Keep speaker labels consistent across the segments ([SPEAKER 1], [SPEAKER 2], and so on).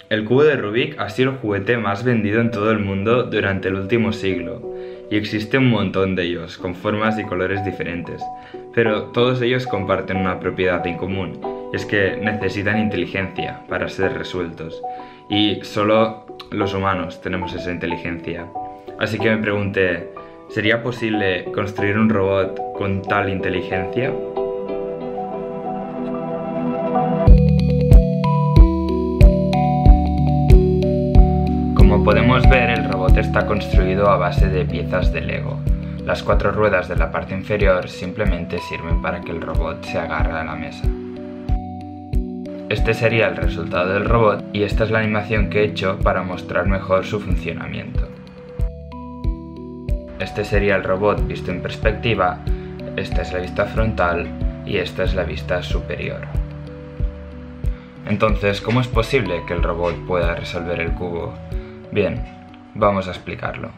[SPEAKER 1] El cubo de Rubik ha sido el juguete más vendido en todo el mundo durante el último siglo, y existe un montón de ellos, con formas y colores diferentes, pero todos ellos comparten una propiedad en común, y es que necesitan inteligencia para ser resueltos, y solo los humanos tenemos esa inteligencia. Así que me pregunté, ¿sería posible construir un robot con tal inteligencia? Como podemos ver, el robot está construido a base de piezas de Lego. Las 4 ruedas de la parte inferior simplemente sirven para que el robot se agarre a la mesa. Este sería el resultado del robot y esta es la animación que he hecho para mostrar mejor su funcionamiento. Este sería el robot visto en perspectiva, esta es la vista frontal y esta es la vista superior. Entonces, ¿cómo es posible que el robot pueda resolver el cubo? Bien, vamos a explicarlo.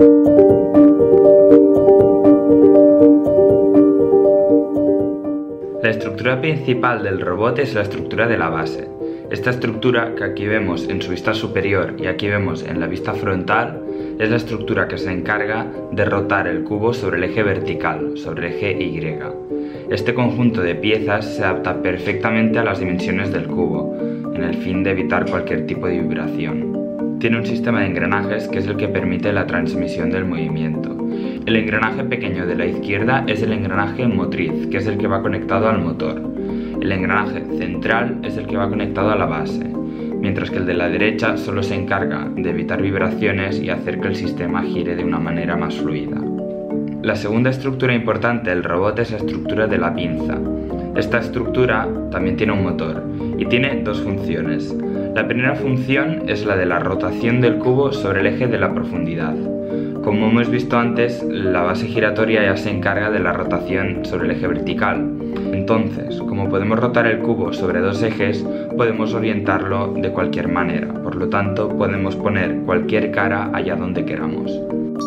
[SPEAKER 1] La estructura principal del robot es la estructura de la base. Esta estructura que aquí vemos en su vista superior y aquí vemos en la vista frontal es la estructura que se encarga de rotar el cubo sobre el eje vertical, sobre el eje Y. Este conjunto de piezas se adapta perfectamente a las dimensiones del cubo, en el fin de evitar cualquier tipo de vibración. Tiene un sistema de engranajes que es el que permite la transmisión del movimiento. El engranaje pequeño de la izquierda es el engranaje motriz, que es el que va conectado al motor. El engranaje central es el que va conectado a la base, mientras que el de la derecha solo se encarga de evitar vibraciones y hacer que el sistema gire de una manera más fluida. La segunda estructura importante del robot es la estructura de la pinza. Esta estructura también tiene un motor y tiene dos funciones. La primera función es la de la rotación del cubo sobre el eje de la profundidad. Como hemos visto antes, la base giratoria ya se encarga de la rotación sobre el eje vertical. Entonces, como podemos rotar el cubo sobre dos ejes, podemos orientarlo de cualquier manera. Por lo tanto, podemos poner cualquier cara allá donde queramos.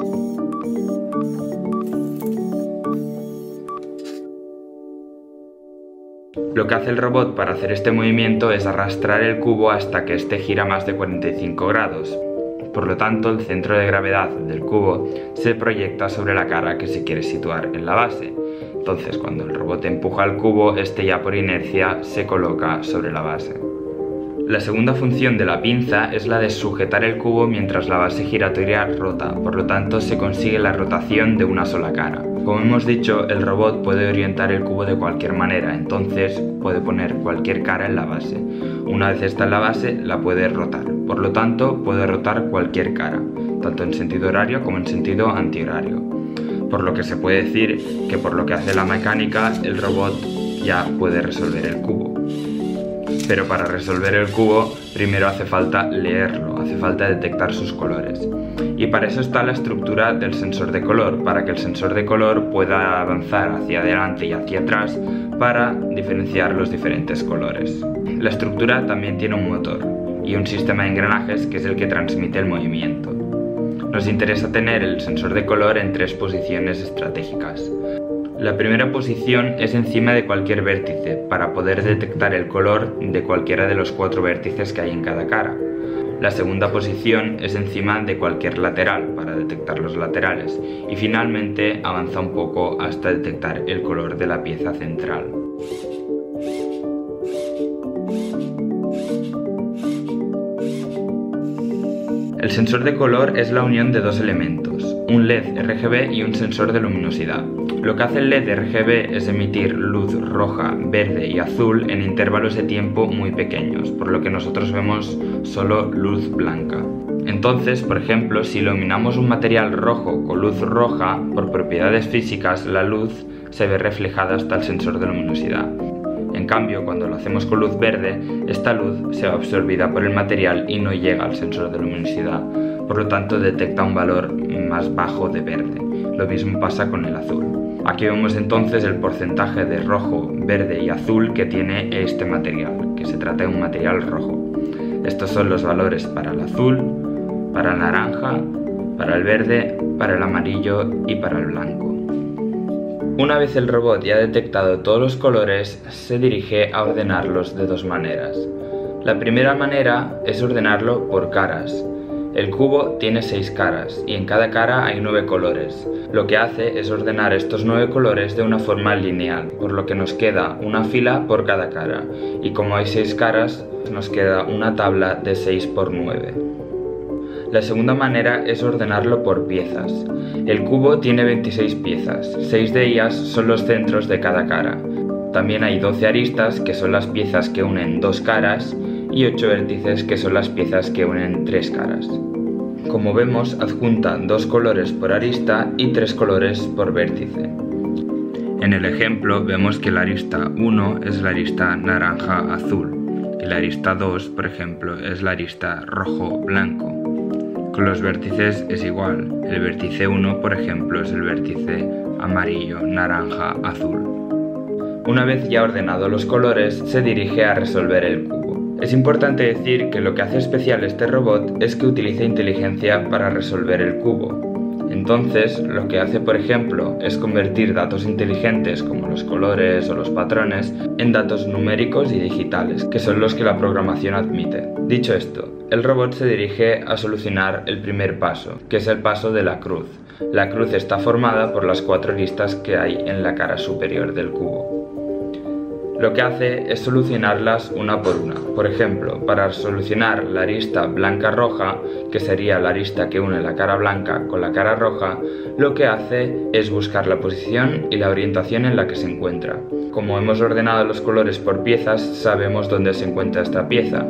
[SPEAKER 1] Lo que hace el robot para hacer este movimiento es arrastrar el cubo hasta que éste gira más de 45 grados. Por lo tanto, el centro de gravedad del cubo se proyecta sobre la cara que se quiere situar en la base. Entonces, cuando el robot empuja el cubo, este ya por inercia se coloca sobre la base. La segunda función de la pinza es la de sujetar el cubo mientras la base giratoria rota, por lo tanto se consigue la rotación de una sola cara. Como hemos dicho, el robot puede orientar el cubo de cualquier manera, entonces puede poner cualquier cara en la base. Una vez está en la base, la puede rotar, por lo tanto puede rotar cualquier cara, tanto en sentido horario como en sentido antihorario. Por lo que se puede decir que por lo que hace la mecánica, el robot ya puede resolver el cubo. Pero para resolver el cubo, primero hace falta leerlo, hace falta detectar sus colores. Y para eso está la estructura del sensor de color, para que el sensor de color pueda avanzar hacia adelante y hacia atrás para diferenciar los diferentes colores. La estructura también tiene un motor y un sistema de engranajes que es el que transmite el movimiento. Nos interesa tener el sensor de color en 3 posiciones estratégicas. La primera posición es encima de cualquier vértice para poder detectar el color de cualquiera de los 4 vértices que hay en cada cara. La segunda posición es encima de cualquier lateral para detectar los laterales y finalmente avanza un poco hasta detectar el color de la pieza central. El sensor de color es la unión de 2 elementos, un LED RGB y un sensor de luminosidad. Lo que hace el LED RGB es emitir luz roja, verde y azul en intervalos de tiempo muy pequeños, por lo que nosotros vemos solo luz blanca. Entonces, por ejemplo, si iluminamos un material rojo con luz roja, por propiedades físicas la luz se ve reflejada hasta el sensor de luminosidad. En cambio, cuando lo hacemos con luz verde, esta luz se va absorbida por el material y no llega al sensor de luminosidad, por lo tanto detecta un valor más bajo de verde. Lo mismo pasa con el azul. Aquí vemos entonces el porcentaje de rojo, verde y azul que tiene este material, que se trata de un material rojo. Estos son los valores para el azul, para el naranja, para el verde, para el amarillo y para el blanco. Una vez el robot ya ha detectado todos los colores, se dirige a ordenarlos de 2 maneras. La primera manera es ordenarlo por caras. El cubo tiene 6 caras y en cada cara hay 9 colores. Lo que hace es ordenar estos 9 colores de una forma lineal, por lo que nos queda una fila por cada cara. Y como hay 6 caras, nos queda una tabla de 6 por 9. La segunda manera es ordenarlo por piezas. El cubo tiene 26 piezas, 6 de ellas son los centros de cada cara. También hay 12 aristas, que son las piezas que unen 2 caras, y 8 vértices, que son las piezas que unen 3 caras. Como vemos, adjunta 2 colores por arista y 3 colores por vértice. En el ejemplo vemos que la arista 1 es la arista naranja-azul y la arista 2, por ejemplo, es la arista rojo-blanco. Con los vértices es igual. El vértice 1, por ejemplo, es el vértice amarillo-naranja-azul. Una vez ya ordenado los colores, se dirige a resolver el cubo. Es importante decir que lo que hace especial este robot es que utiliza inteligencia para resolver el cubo. Entonces, lo que hace, por ejemplo, es convertir datos inteligentes como los colores o los patrones en datos numéricos y digitales, que son los que la programación admite. Dicho esto, el robot se dirige a solucionar el primer paso, que es el paso de la cruz. La cruz está formada por las 4 aristas que hay en la cara superior del cubo. Lo que hace es solucionarlas una por una. Por ejemplo, para solucionar la arista blanca-roja, que sería la arista que une la cara blanca con la cara roja, lo que hace es buscar la posición y la orientación en la que se encuentra. Como hemos ordenado los colores por piezas, sabemos dónde se encuentra esta pieza.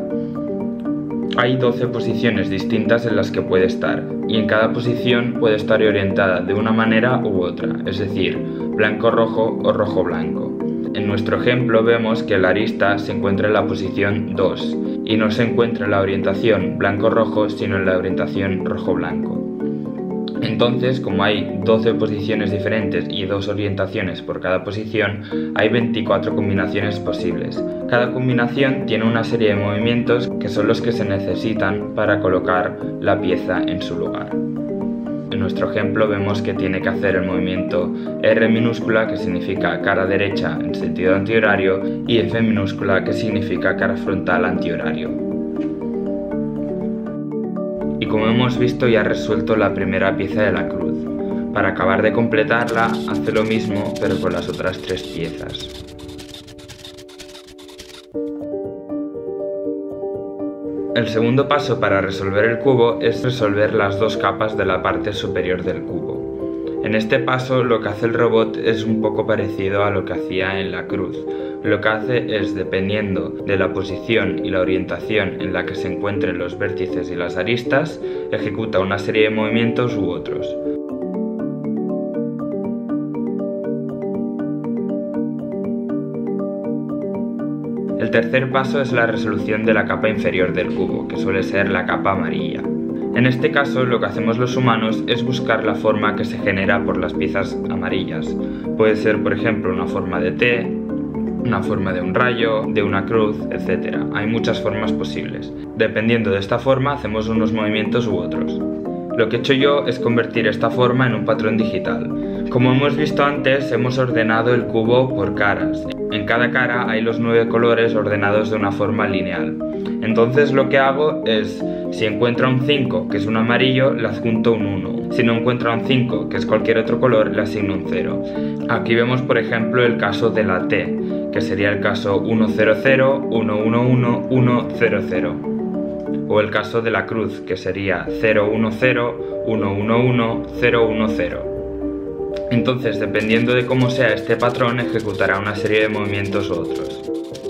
[SPEAKER 1] Hay 12 posiciones distintas en las que puede estar, y en cada posición puede estar orientada de una manera u otra, es decir, blanco-rojo o rojo-blanco. En nuestro ejemplo vemos que la arista se encuentra en la posición 2 y no se encuentra en la orientación blanco-rojo, sino en la orientación rojo-blanco. Entonces, como hay 12 posiciones diferentes y 2 orientaciones por cada posición, hay 24 combinaciones posibles. Cada combinación tiene una serie de movimientos que son los que se necesitan para colocar la pieza en su lugar. En nuestro ejemplo vemos que tiene que hacer el movimiento R minúscula, que significa cara derecha en sentido antihorario, y F minúscula, que significa cara frontal antihorario. Y como hemos visto, ya ha resuelto la primera pieza de la cruz. Para acabar de completarla, hace lo mismo, pero con las otras 3 piezas. El segundo paso para resolver el cubo es resolver las 2 capas de la parte superior del cubo. En este paso lo que hace el robot es un poco parecido a lo que hacía en la cruz. Lo que hace es, dependiendo de la posición y la orientación en la que se encuentren los vértices y las aristas, ejecuta una serie de movimientos u otros. El tercer paso es la resolución de la capa inferior del cubo, que suele ser la capa amarilla. En este caso, lo que hacemos los humanos es buscar la forma que se genera por las piezas amarillas. Puede ser, por ejemplo, una forma de T, una forma de un rayo, de una cruz, etc. Hay muchas formas posibles. Dependiendo de esta forma, hacemos unos movimientos u otros. Lo que he hecho yo es convertir esta forma en un patrón digital. Como hemos visto antes, hemos ordenado el cubo por caras. En cada cara hay los 9 colores ordenados de una forma lineal. Entonces lo que hago es, si encuentro un 5, que es un amarillo, le adjunto un 1. Si no encuentro un 5, que es cualquier otro color, le asigno un 0. Aquí vemos, por ejemplo, el caso de la T, que sería el caso 100, 111, 100. O el caso de la cruz, que sería 010, 111, 010. Entonces, dependiendo de cómo sea este patrón, ejecutará una serie de movimientos u otros.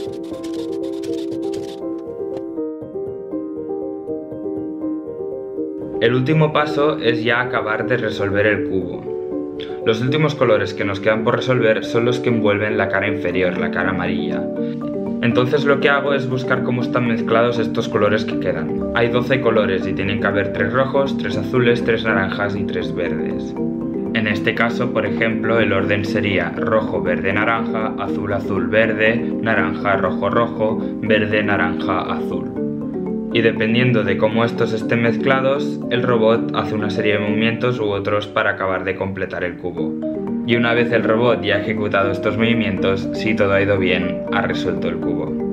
[SPEAKER 1] El último paso es ya acabar de resolver el cubo. Los últimos colores que nos quedan por resolver son los que envuelven la cara inferior, la cara amarilla. Entonces lo que hago es buscar cómo están mezclados estos colores que quedan. Hay 12 colores y tienen que haber 3 rojos, 3 azules, 3 naranjas y 3 verdes. En este caso, por ejemplo, el orden sería rojo, verde, naranja, azul, azul, verde, naranja, rojo, rojo, verde, naranja, azul. Y dependiendo de cómo estos estén mezclados, el robot hace una serie de movimientos u otros para acabar de completar el cubo. Y una vez el robot ya ha ejecutado estos movimientos, si todo ha ido bien, ha resuelto el cubo.